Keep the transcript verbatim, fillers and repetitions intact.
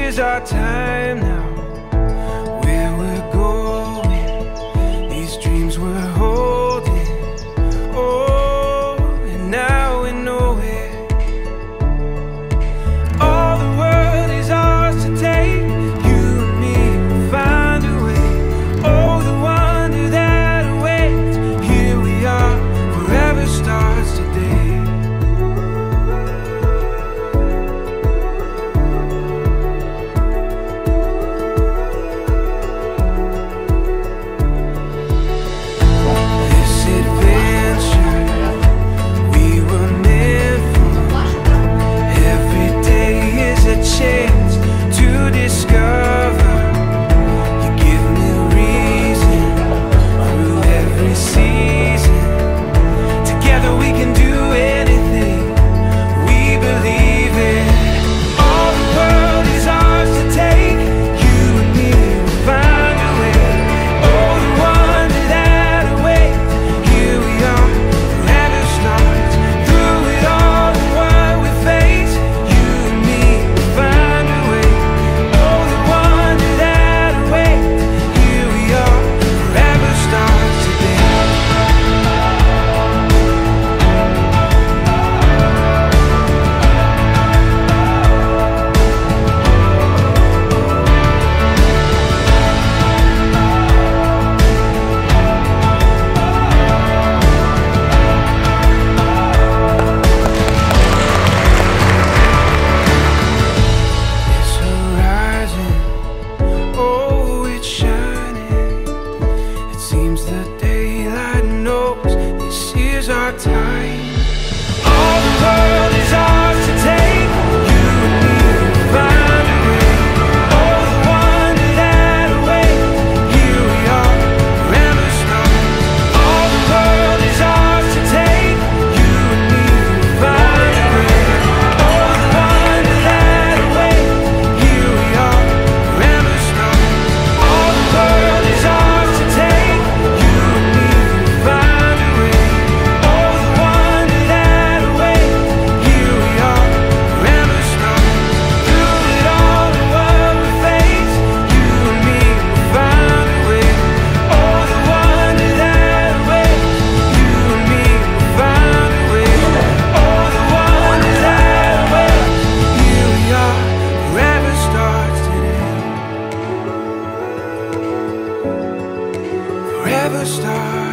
is our time now. Where we're going, these dreams we're holding. Oh, and now we know it. All the world is ours to take. You and me will find a way. Oh, the wonder that awaits. Here we are, forever starts today. Our time. All the world is ours to take. You and me will find a way. Oh, the wonder that awaits. Here we are, forever stars. All the world is ours to take. You and me will find a way. Oh, the wonder that awaits. Here we are, forever stars. All the world is ours to take. You and me will find a way. Forever stars.